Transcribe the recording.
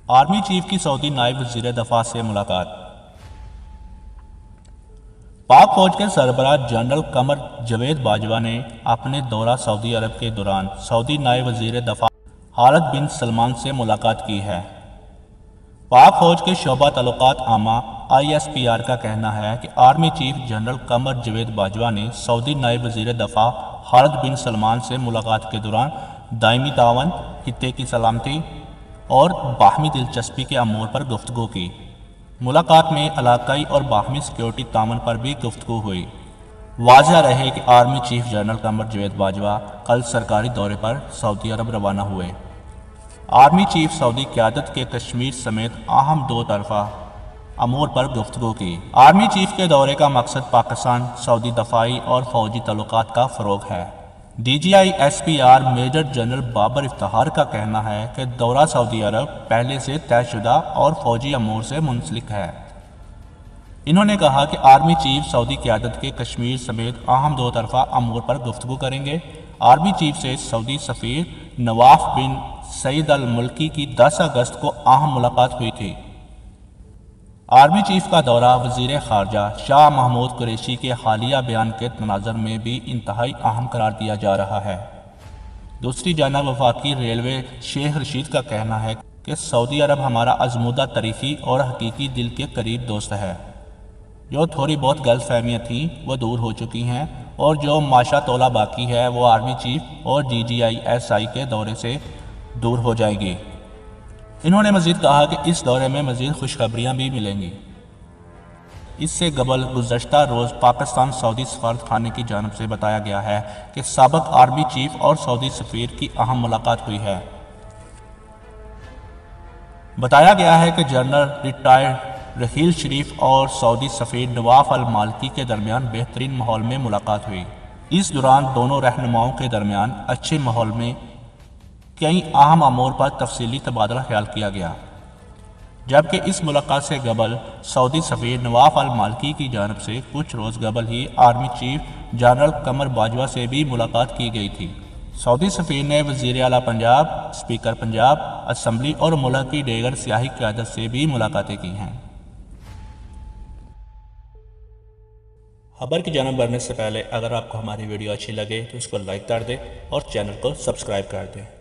Army chief کی سعودی نائب وزیر دفاع سے ملاقات۔ پاک فوج کے سربراہ جنرل قمر جاوید باجوہ نے اپنے دورہ سعودی عرب کے دوران سعودی نائب وزیر دفاع خالد بن سلمان سے ملاقات کی ہے۔ پاک فوج کے شعبہ تعلقات عامہ ISPR کا کہنا ہے کہ army chief general Qamar Javed Bajwa نے سعودی نائب وزیر دفاع خالد بن سلمان سے ملاقات کے دوران دائمی تعاون، خطے کی سلامتی اور باہمی دلچسپی کے امور پر گفتگو کی۔ ملاقات میں علاقائی اور باہمی سیکیورٹی تعاون پر بھی گفتگو ہوئی۔ واضح رہے کہ army chief general Qamar Javed Bajwa کل سرکاری دورے پر سعودی عرب روانہ ہوئے۔ آرمی چیف سعودی قیادت کے کشمیر سمیت اہم دو طرفہ امور پر گفتگو کی۔ آرمی چیف کے دورے کا مقصد پاکستان سعودی دفاعی اور فوجی تعلقات کا فروغ ہے۔ DGI SPR major general Babar Iftikhar کا کہنا ہے کہ دورہ سعودی عرب پہلے سے طے شدہ اور فوجی امور سے منسلک ہے۔ انہوں نے کہا کہ آرمی چیف سعودی قیادت کے کشمیر سمیت اہم دو طرفہ امور پر گفتگو کریں گے۔ آرمی چیف سے سعودی سفیر نواف بن سعید الملکی کی 10 اگست کو اہم ملاقات ہوئی تھی۔ آرمی چیف کا دورہ وزیر خارجہ شاہ محمود قریشی کے حالیہ بیان کے تناظر میں بھی انتہائی اہم قرار دیا جا رہا ہے۔ دوسری جانب وفاقی ریلوے شیخ رشید کا کہنا ہے کہ سعودی عرب ہمارا ازمودہ تاریخی اور حقیقی دل کے قریب دوست ہے۔ جو تھوڑی بہت غلط فہمیاں تھیں وہ دور ہو چکی ہیں اور جو ماشا تولا باقی ہے وہ آرمی چیف اور DGI SI کے دورے سے دور ہو جائے گی۔ انہوں نے مزید کہا کہ اس دورے میں مزید خوشخبریاں بھی ملیں گی۔ اس سے قبل گزشتہ روز پاکستان سعودی سفارت خانے کی جانب سے بتایا گیا ہے کہ سابق آرمی چیف اور سعودی سفیر کی اہم ملاقات ہوئی ہے۔ بتایا گیا ہے کہ جنرل ریٹائرڈ رحیل شریف اور سعودی سفیر نواف المالکی کے درمیان بہترین ماحول میں ملاقات ہوئی۔ اس دوران دونوں رہنماؤں کے درمیان اچھے ماحول میں کئی اہم امور پر تفصیلی تبادلہ خیال کیا گیا، جبکہ اس ملاقات سے قبل سعودی سفیر نواف المالکی کی جانب سے کچھ روز قبل ہی army chief general Qamar Bajwa سے بھی ملاقات کی گئی تھی۔ سعودی سفیر نے وزیر اعلیٰ پنجاب، اسپیکر پنجاب اسمبلی اور ملک کی دیگر سیاسی قیادت سے بھی ملاقاتیں کی ہیں۔ خبر کی جانب بڑھنے سے پہلے اگر آپ کو ہماری ویڈیو اچھی لگے تو اس کو لائک کر دیں اور چینل کو سبسکرائب کر دیں۔